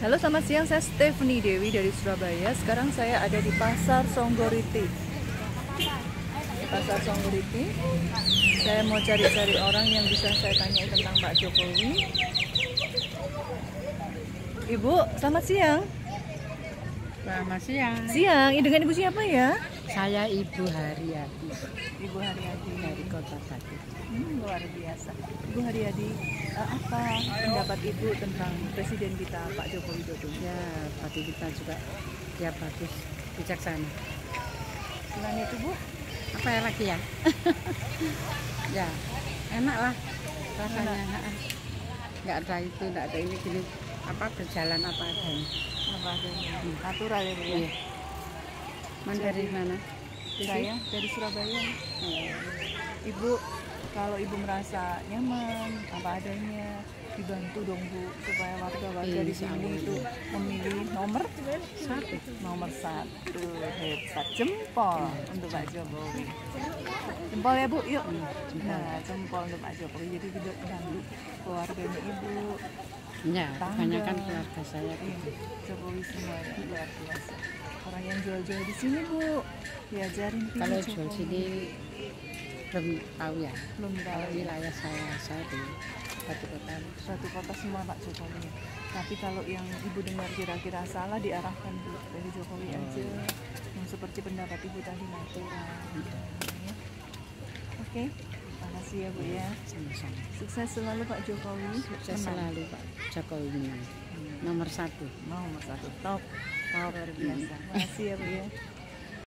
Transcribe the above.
Halo, selamat siang. Saya Stephanie Dewi dari Surabaya. Sekarang saya ada di Pasar Songgoriti. Di Pasar Songgoriti, saya mau cari-cari orang yang bisa saya tanya tentang Pak Jokowi. Ibu, selamat siang. Selamat siang. Siang, dengan Ibu siapa ya? Saya Ibu Haryadi Ibu Haryadi dari Kota Batu. Luar biasa. Ibu Haryadi, apa pendapat Ibu tentang Presiden kita Pak Joko Widodo? Ya, bagi kita juga dia bagus, bijaksana. Selain itu, Bu, Apa ya lagi ya? Ya, enak lah rasanya. Nggak ada itu, nggak ada ini gini. Apa berjalan apa adanya. apa adanya? Natural ya, Bu ya? Iya. Dari mana? Saya dari Surabaya. Ibu, kalau Ibu merasa nyaman, apa adanya, dibantu dong Bu, supaya warga-warga di sini itu memilih nomor satu. Hebat, jempol untuk Pak Jokowi. Jempol ya Bu, yuk. Nah, jempol untuk Pak Jokowi. Jadi tidak ganggu keluarganya Ibu. Ya, kebanyakan keluarga saya gitu. Jokowi semua luar biasa. Orang yang jual-jual di sini Bu, diajarin Kalau jual sini belum tahu ya. Belum tahu. Kalau wilayah saya di Batu Kota. Satu kota semua Pak Jokowi. Tapi kalau yang Ibu dengar kira-kira salah, diarahkan Bu dari Jokowi aja. Yang seperti pendapat Ibu tadi natural. Ya. Oke, makasih ya Bu ya. Sama-sama. Sukses selalu Pak Jokowi. Sukses Menang. selalu Pak Jokowi menang. Nomor 1. Nomor satu top luar biasa. Makasih ya Bu ya.